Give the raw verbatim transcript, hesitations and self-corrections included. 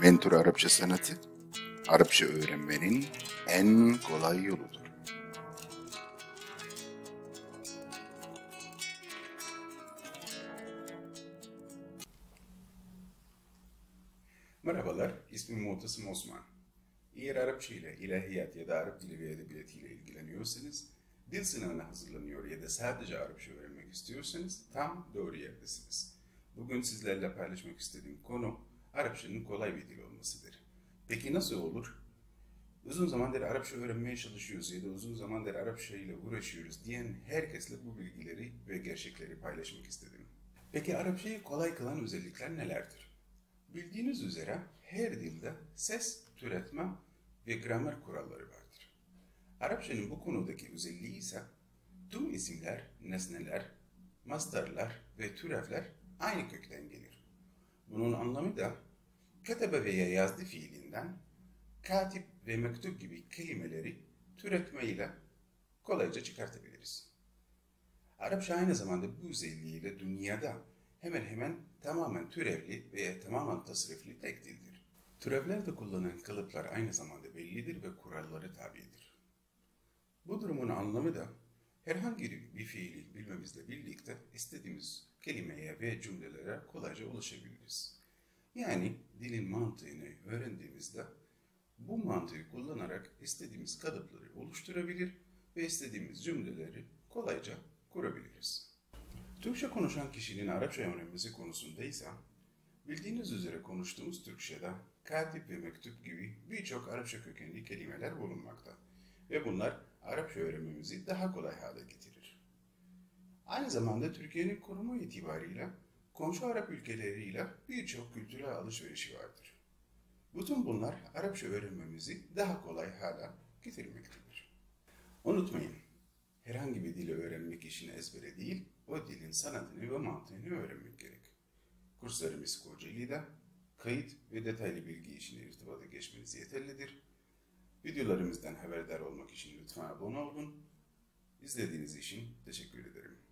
Mentor Arapça sanatı, Arapça öğrenmenin en kolay yoludur. Merhabalar, ismim Muhtasım Osman. Eğer Arapça ile ilahiyat ya da Arap dili ve edebiyatı ile ilgileniyorsanız, dil sınavına hazırlanıyor ya da sadece Arapça öğrenmek istiyorsanız tam doğru yerdesiniz. Bugün sizlerle paylaşmak istediğim konu Arapçanın kolay bir dil olmasıdır. Peki nasıl olur? Uzun zamandır Arapça öğrenmeye çalışıyoruz ya da uzun zamandır Arapça ile uğraşıyoruz diyen herkesle bu bilgileri ve gerçekleri paylaşmak istedim. Peki Arapçayı kolay kılan özellikler nelerdir? Bildiğiniz üzere her dilde ses, türetme ve gramer kuralları vardır. Arapçanın bu konudaki özelliği ise tüm isimler, nesneler, mastarlar ve türevler aynı kökten gelir. Bunun anlamı da katebe veya yazdı fiilinden katip ve mektup gibi kelimeleri türetme ile kolayca çıkartabiliriz. Arapça aynı zamanda bu özelliğiyle dünyada hemen hemen tamamen türevli veya tamamen tasrifli tek dildir. Türevlerde kullanılan kalıplar aynı zamanda bellidir ve kuralları tabidir. Bu durumun anlamı da herhangi bir fiili bilmemizle birlikte istediğimiz kelimeye ve cümlelere kolayca ulaşabiliriz. Yani dilin mantığını öğrendiğimizde bu mantığı kullanarak istediğimiz kalıpları oluşturabilir ve istediğimiz cümleleri kolayca kurabiliriz. Türkçe konuşan kişinin Arapça öğrenmesi konusunda ise bildiğiniz üzere konuştuğumuz Türkçe'de katip ve mektup gibi birçok Arapça kökenli kelimeler bulunmakta ve bunlar Arapça öğrenmemizi daha kolay hale getirir. Aynı zamanda Türkiye'nin konumu itibariyle komşu Arap ülkeleriyle birçok kültürel alışverişi vardır. Bütün bunlar Arapça öğrenmemizi daha kolay hale getirmektedir. Unutmayın, herhangi bir dili öğrenmek işini ezbere değil, o dilin sanatını ve mantığını öğrenmek gerek. Kurslarımız Kocaeli'de kayıt ve detaylı bilgi için irtibata geçmeniz yeterlidir. Videolarımızdan haberdar olmak için lütfen abone olun. İzlediğiniz için teşekkür ederim.